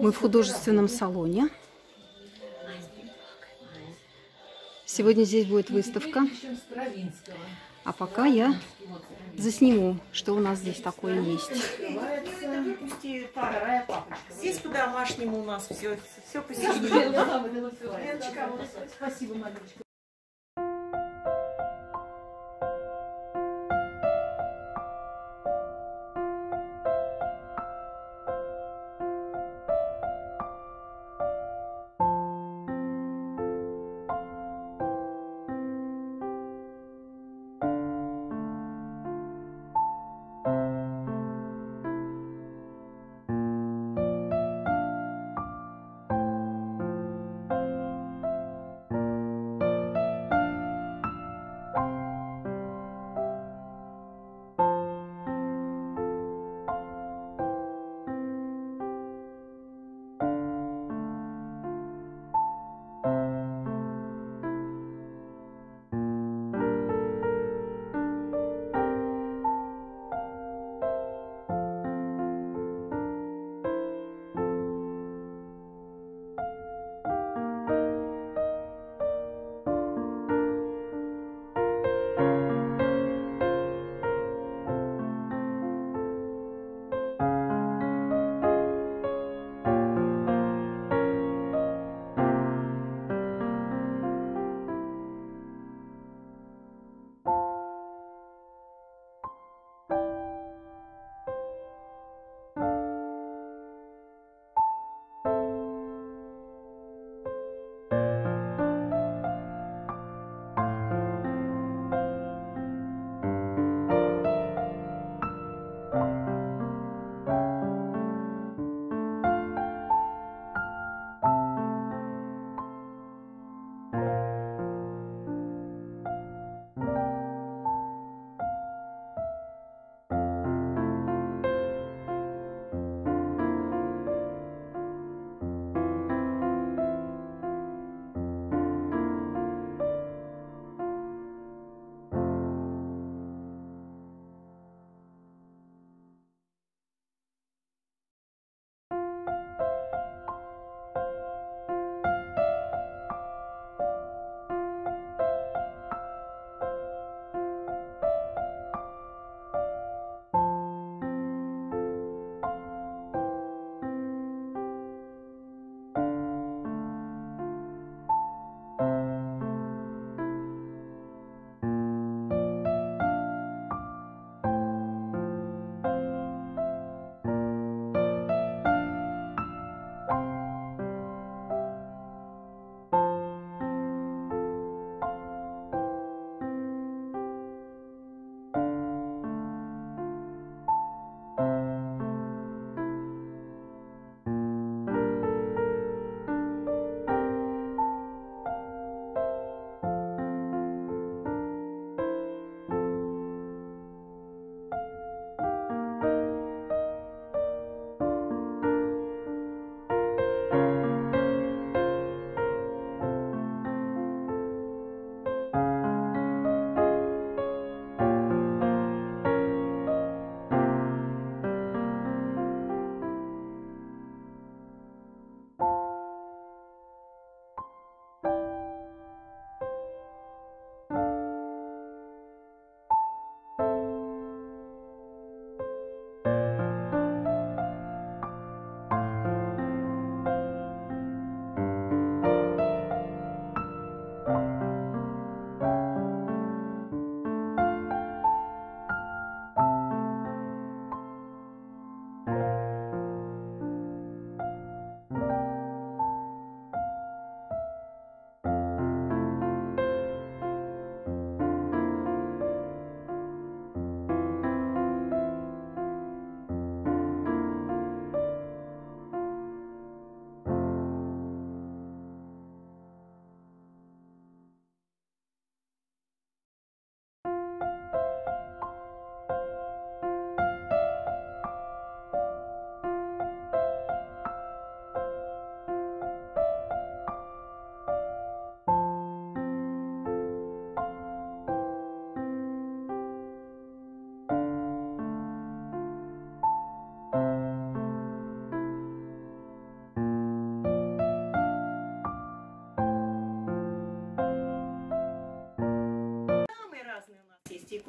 Мы в художественном салоне. Сегодня здесь будет выставка. А пока я засниму, что у нас здесь такое есть. Здесь по-домашнему у нас все по семье. Спасибо, Мариночка.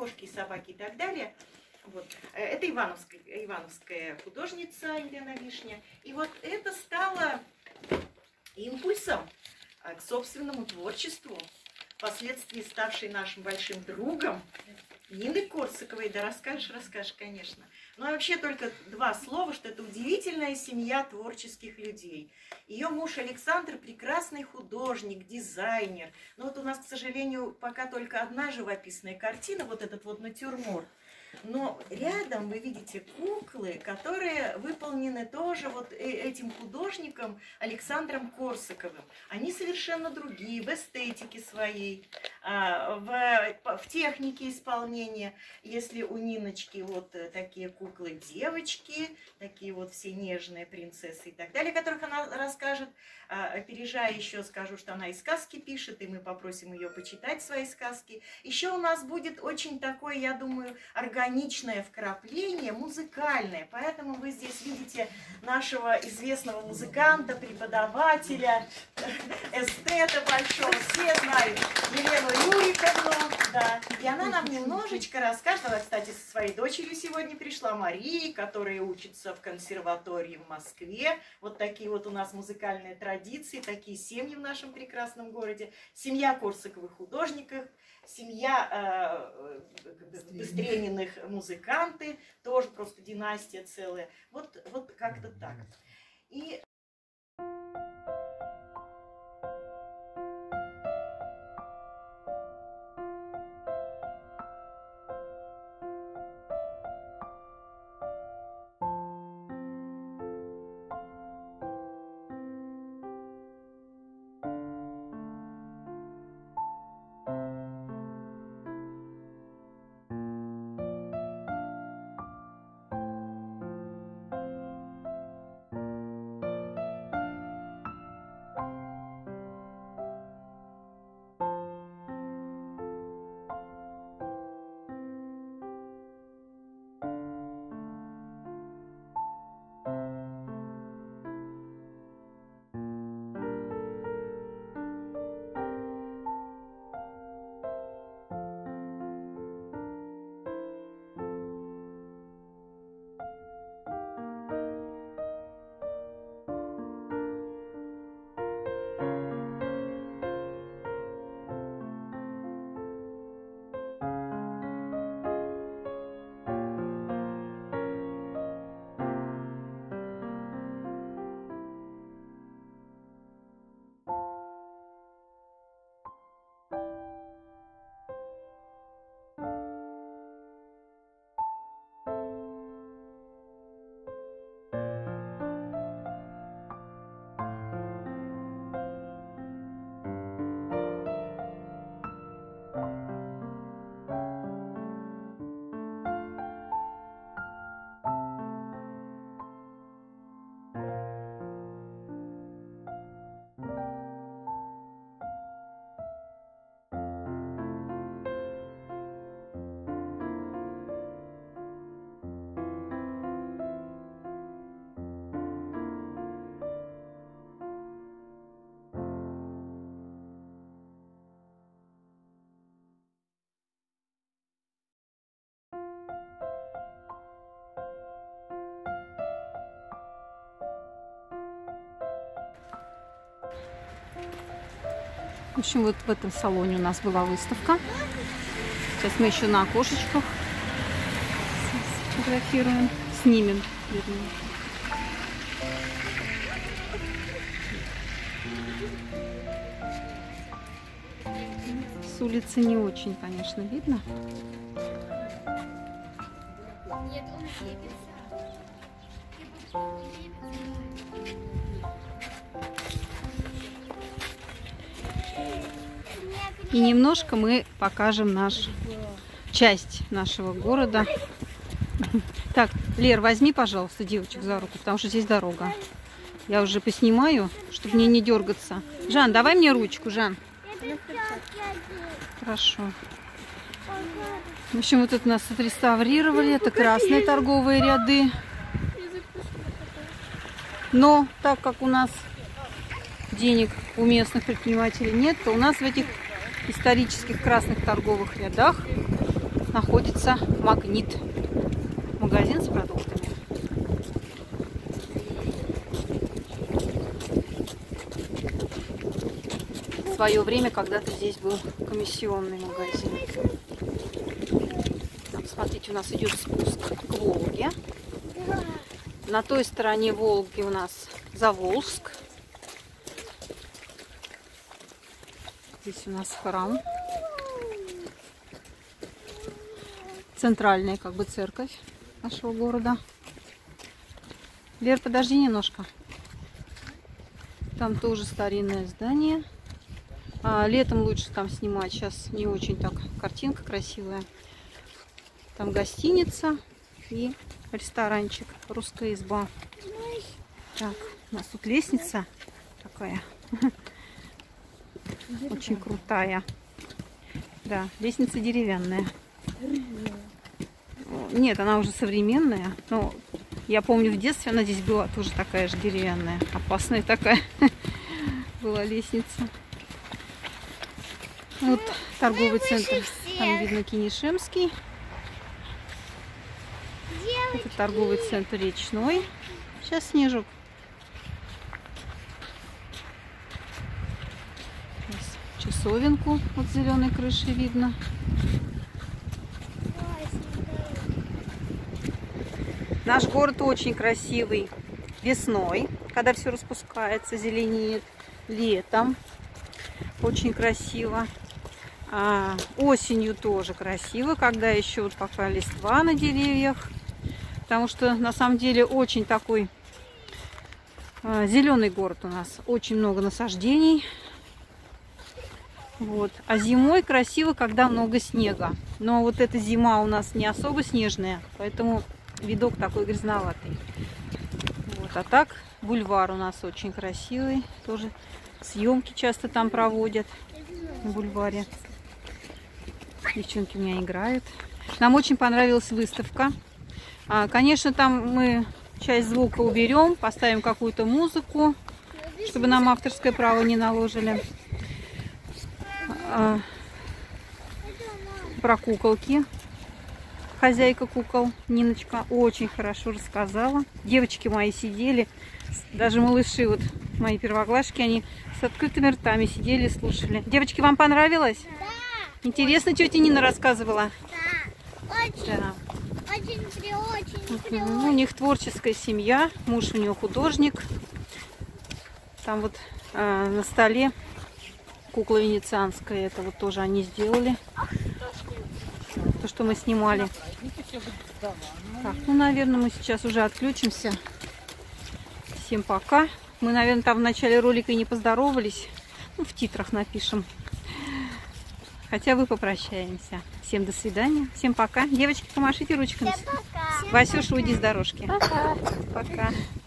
кошки и собаки и так далее. Вот. Это ивановская художница Елена Вишня. И вот это стало импульсом к собственному творчеству, впоследствии ставшей нашим большим другом Нины Корсаковой. Да расскажешь, конечно. Ну, а вообще только два слова, что это удивительная семья творческих людей. Ее муж Александр прекрасный художник, дизайнер. Но вот у нас, к сожалению, пока только одна живописная картина, вот этот вот натюрморт. Но рядом вы видите куклы, которые выполнены тоже вот этим художником Александром Корсаковым. Они совершенно другие в эстетике своей, в технике исполнения. Если у Ниночки вот такие куклы девочки, такие вот все нежные принцессы и так далее, о которых она расскажет, опережая еще скажу, что она и сказки пишет, и мы попросим ее почитать свои сказки. Еще у нас будет очень такое, я думаю, органичное вкрапление, музыкальное. Поэтому вы здесь видите нашего известного музыканта, преподавателя, эстета большого. Все знают Елену Юриковну. Да. И она нам немножечко расскажет. Она, кстати, со своей дочерью сегодня пришла, Марией, которая учится в консерватории в Москве. Вот такие вот у нас музыкальные традиции, такие семьи в нашем прекрасном городе. Семья Корсаковых художников, семья Быстрениных музыканты, тоже просто династия целая. Вот как-то так. И В общем, вот в этом салоне у нас была выставка. Сейчас мы еще на окошечках сфотографируем, снимем. Вернее. С улицы не очень, конечно, видно. Нет, он лепится. И немножко мы покажем часть нашего города. Так, Лер, возьми, пожалуйста, девочек за руку, потому что здесь дорога. Я уже поснимаю, чтобы мне не дергаться. Жан, давай мне ручку, Жан. Хорошо. В общем, вот это нас отреставрировали. Это красные торговые ряды. Но так как у нас денег у местных предпринимателей нет, то у нас в этих исторических красных торговых рядах находится Магнит. Магазин с продуктами. В свое время когда-то здесь был комиссионный магазин. Так, смотрите, у нас идет спуск к Волге. На той стороне Волги у нас Заволжск. Здесь у нас храм. Центральная как бы церковь нашего города. Лер, подожди немножко. Там тоже старинное здание. Летом лучше там снимать. Сейчас не очень так. Картинка красивая. Там гостиница и ресторанчик. Русская изба. Так, у нас тут лестница такая. Очень крутая. Да, лестница деревянная. Нет, она уже современная. Но я помню, в детстве она здесь была тоже такая же деревянная. Опасная такая была лестница. Вот торговый центр. Там видно Кинешемский. Это торговый центр Речной. Сейчас снежок. Часовенку от зеленой крыши видно. Наш город очень красивый весной, когда все распускается, зеленеет. Летом очень красиво. Осенью тоже красиво, когда еще вот пока листва на деревьях. Потому что на самом деле очень такой зеленый город у нас. Очень много насаждений. Вот. А зимой красиво, когда много снега. Но вот эта зима у нас не особо снежная, поэтому видок такой грязноватый. Вот. А так бульвар у нас очень красивый. Тоже съемки часто там проводят на бульваре. Девчонки у меня играют. Нам очень понравилась выставка. Конечно, там мы часть звука уберем, поставим какую-то музыку, чтобы нам авторское право не наложили. Про куколки. Хозяйка кукол Ниночка очень хорошо рассказала. Девочки мои сидели, даже малыши, вот мои первоклашки, они с открытыми ртами сидели, слушали. Девочки, вам понравилось? Да. Интересно, тетя Нина рассказывала? Да. Очень. Да. Очень. У них творческая семья, муж у нее художник. Там вот на столе кукла венецианская, это вот тоже они сделали. То, что мы снимали. Так, ну, наверное, мы сейчас уже отключимся. Всем пока. Мы, наверное, там в начале ролика и не поздоровались. Ну, в титрах напишем. Хотя вы попрощаемся. Всем до свидания. Всем пока. Девочки, помашите ручками. Всем пока. Васюша, уйди с дорожки. Пока. Пока.